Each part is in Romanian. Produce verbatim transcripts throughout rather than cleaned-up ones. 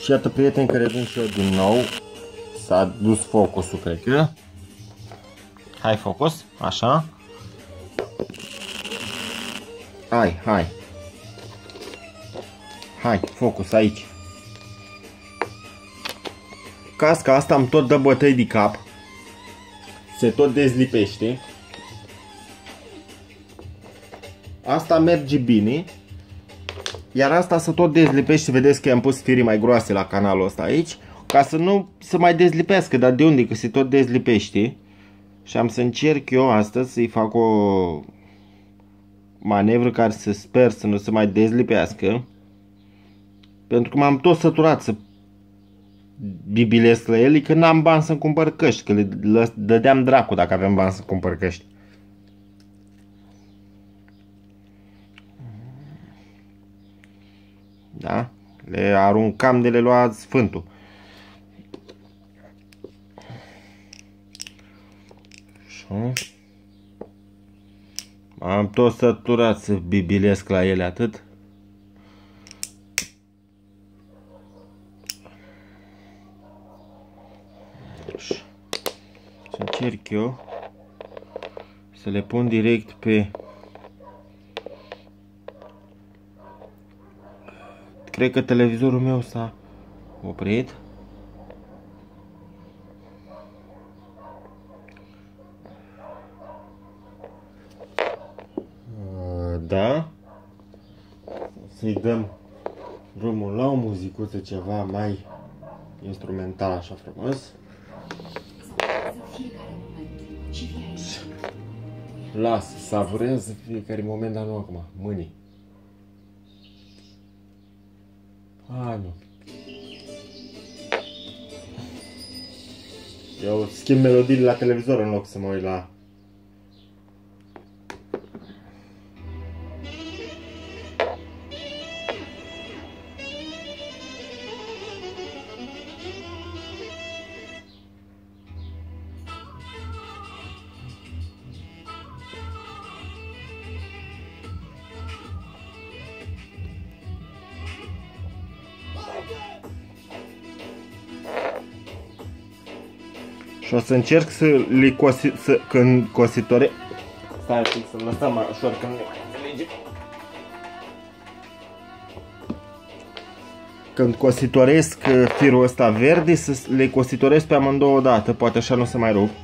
Și iată, prieteni, că revin și eu din nou. S-a dus focusul, cred că. Hai, focus, așa. Hai, hai. Hai, focus aici. Casca asta îmi tot dă bătăi de cap. Se tot dezlipește. Asta merge bine. Iar asta se tot dezlipește. Vedeți că i-am pus firii mai groase la canalul ăsta aici, ca să nu se mai dezlipească. Dar de unde? Că se tot dezlipește. Și am să încerc eu astăzi să-i fac o manevră care să sper să nu se mai dezlipească. Pentru că m-am tot săturat să bibilesc la ele, că n-am bani să-mi cumpăr căști. Că le dădeam dracu dacă aveam bani să cumpăr căști. Da? Le aruncam de le lua Sfântul. Așa. M-am tot săturat să bibilesc la ele atât. Așa. Să încerc eu să le pun direct pe... Cred că televizorul meu s-a oprit. Da. Să-i dăm drumul la o muzicuță ceva mai instrumental, așa frumos. Lasă, savurează fiecare moment, dar nu acum, mâine. Hai, mă. Eu schimb melodiile la televizor în loc să mă uit la... Și o să încerc să le cosi, să, când cositore... Stai un pic să lăsăm ușor că nu ne mai înțelege. Când cositoresc firul ăsta verde, să le cositoresc pe amândouă odată, poate așa nu se mai rup.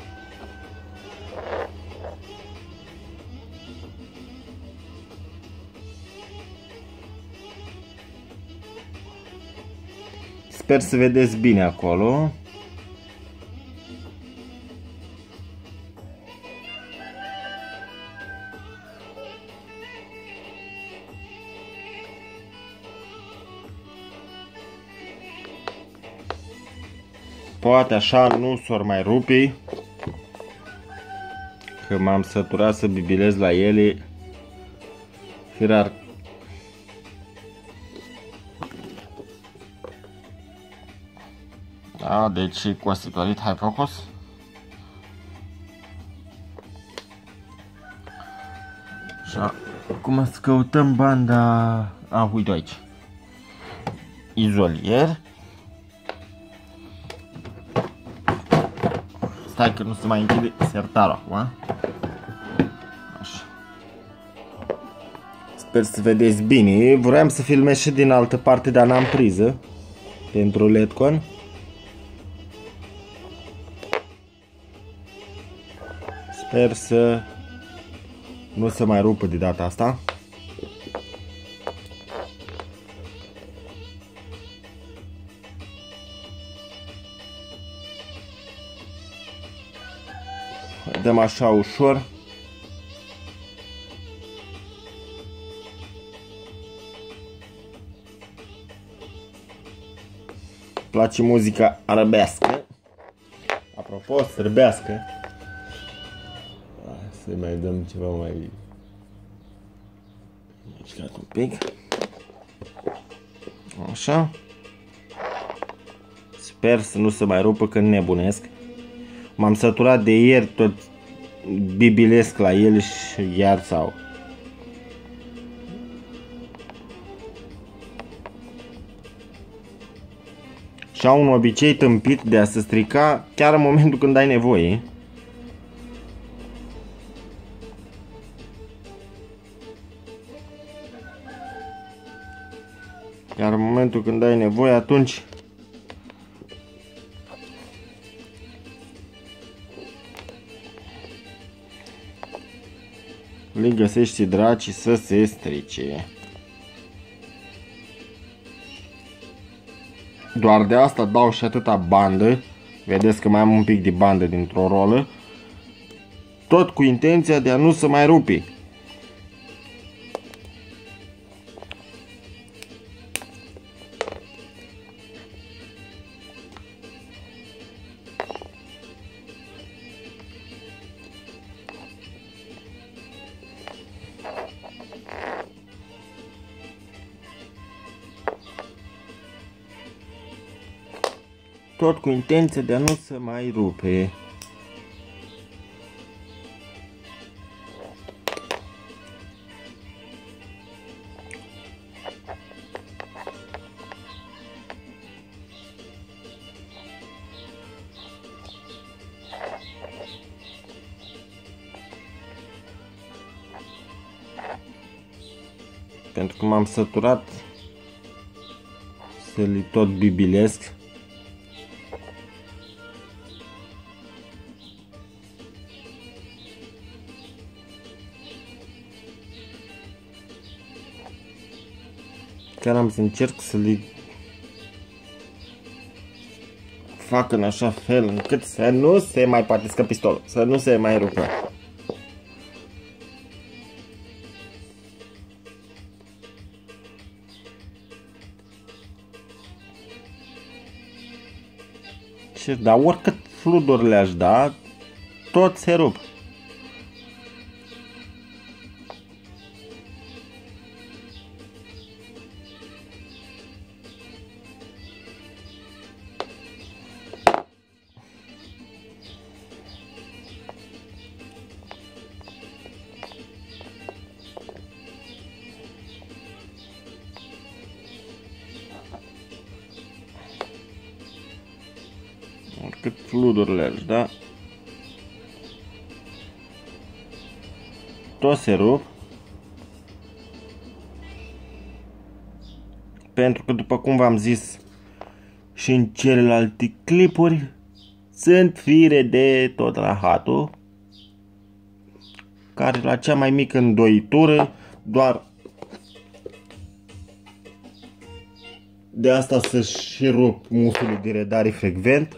Sper să vedeți bine acolo. Poate așa nu s-or mai rupi, că m-am săturat să bibilez la ele. Firar. Da, deci cositorit, hai focus. Așa, acum să căutăm banda. A, uite aici. Izolier. Stai că nu se mai închide sertarul acum. Așa. Sper să vedeți bine. Vreau să filmez și din altă parte, dar n-am priză pentru Ledcon. Sper să nu se mai rupă de data asta. Dăm așa ușor. Place muzica arabească. Apropo, sârbească. Să mai dăm ceva mai mișcat un pic. Așa. Sper să nu se mai rupă când nebunesc. M-am săturat de ieri, tot bibilesc la el și iar sau. Și au un obicei tâmpit de a se strica chiar în momentul când ai nevoie. Iar în momentul când ai nevoie, atunci le găsești draci să se strice. Doar de asta dau și atâta bandă. Vedeți că mai am un pic de bandă dintr-o rolă. Tot cu intenția de a nu se mai rupe. Tot cu intenția de a nu se mai rupe. Pentru că m-am săturat să le tot bibilesc. Chiar am să încerc să le fac în așa fel încât să nu se mai patiscă pistolul, să nu se mai rupă. Și dar oricât fluduri le-aș da, tot se rup. Oricât fludurile aș da, tot se rup. Pentru că, după cum v-am zis și în celelalte clipuri, sunt fire de tot rahatul, care la cea mai mică îndoitură, doar de asta să-și rup mușchiul de redare frecvent.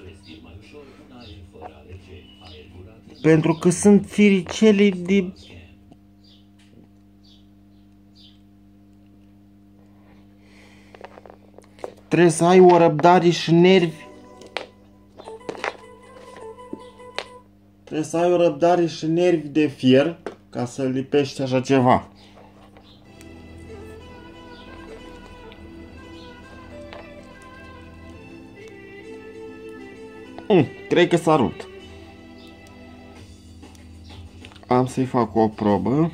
Pentru că sunt firicele de... Trebuie să ai o răbdare și nervi. Trebuie să ai o răbdare și nervi de fier ca să lipești așa ceva. Mm, cred că s-a rupt. Am să-i fac o probă.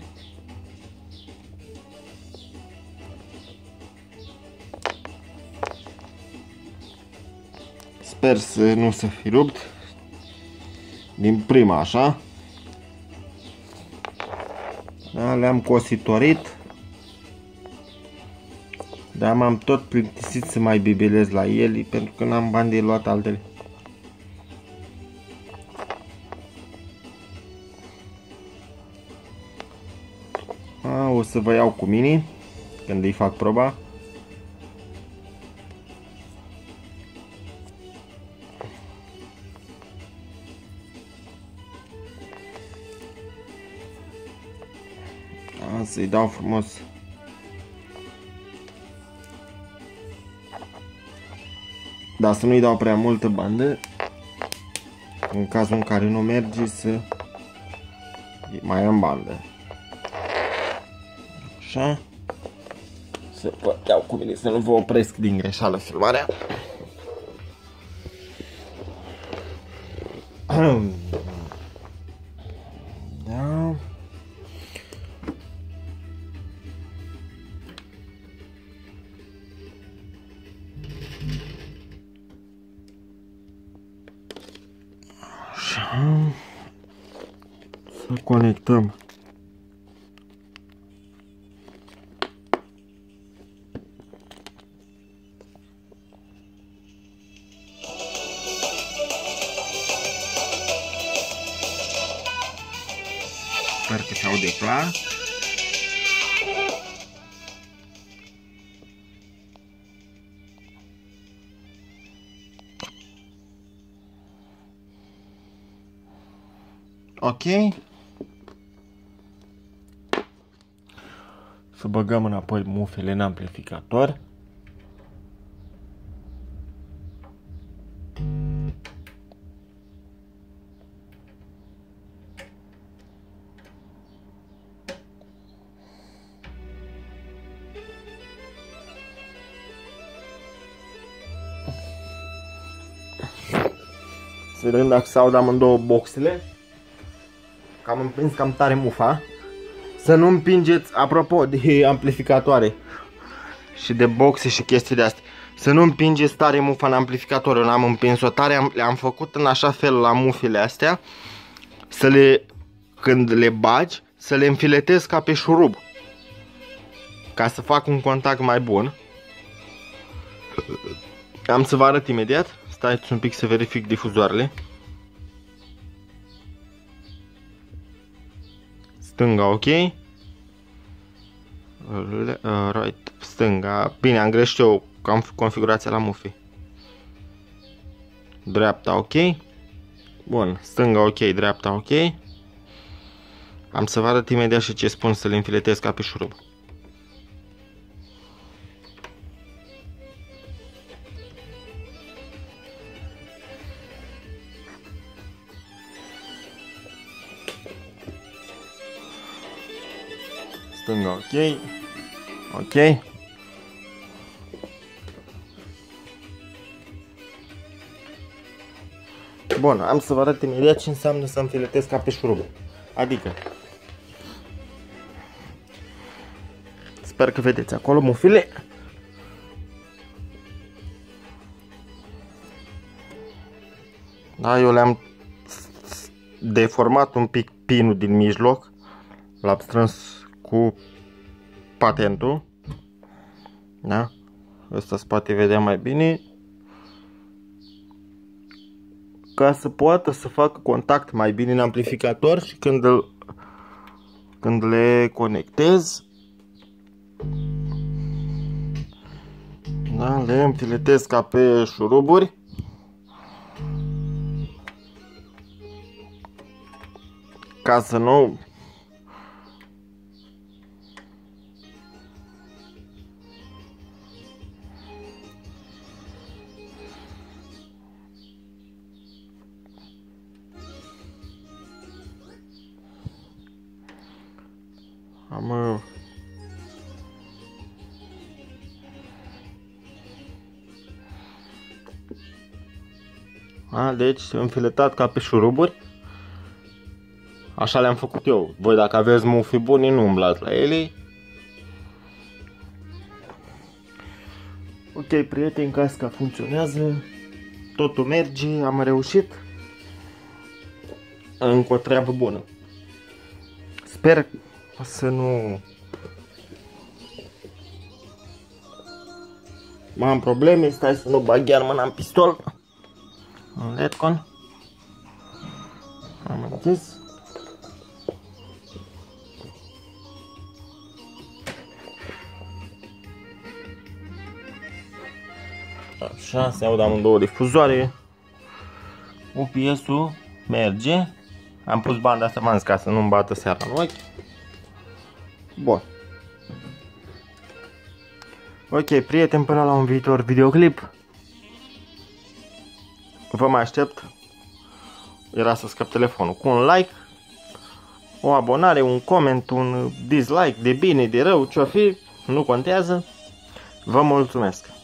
Sper să nu se fi rupt din prima, așa. Da, le-am cositorit. Dar m-am tot plictisit să mai bibilez la ele pentru că n-am bani de luat altele. A, o să vă iau cu mine când îi fac proba. Să-i dau frumos dar să nu-i dau prea multă bandă, în cazul în care nu merge să mai am bandă. Așa. Să vă iau cu mine, să nu vă opresc din greșeală filmarea. Da. conectăm sper că se aude clar. Ok. Să băgăm înapoi mufele în amplificator. Să vedem dacă se aud amândouă boxele. Că am împins cam tare mufa. Să nu împingeți, apropo de amplificatoare și de boxe și chestii de astea, să nu împingeți tare mufa în amplificator. Eu n-am împins-o tare, le-am făcut în așa fel la mufile astea, să le, când le bagi, să le înfiletezi ca pe șurub, ca să fac un contact mai bun. Am să vă arăt imediat. Stați un pic să verific difuzoarele. Stânga, ok. Right, stânga. Bine, am greșit eu configurația la mufi. Dreapta, ok. Bun, stânga, ok, dreapta, ok. Am să vă arăt imediat și ce spun să le înfiletez ca pe șurub. Stânga, ok. Ok. Bun, am să vă arăt imediat ce înseamnă să înfiletez ca pe șurub. Adică, sper că vedeți acolo mufile. Da, eu le-am deformat un pic pinul din mijloc. L-am strâns cu patentul. Da? Ăsta se poate vedea mai bine. Ca să poată să facă contact mai bine în amplificator și când, îl, când le conectez, da, le înfiletez ca pe șuruburi. Ca să nu am A, deci înfiletat ca pe șuruburi. Așa le-am făcut eu. Voi dacă aveți mufi buni, nu umblați la ele. Ok, prieteni, casca funcționează. Totul merge, am reușit. Încă o treabă bună. Sper să nu mai am probleme. Stai să nu bag iar mâna în pistol. În Letcon. Am închis. Așa, se aud amândouă difuzoare. U P S-ul merge. Am pus banda asta mans ca să nu-mi bată seara în ochi. Bun. Ok, prieteni, până la un viitor videoclip. Vă mai aștept. Era să scap telefonul cu un like, o abonare, un coment, un dislike, de bine, de rău, ce-o fi, nu contează. Vă mulțumesc.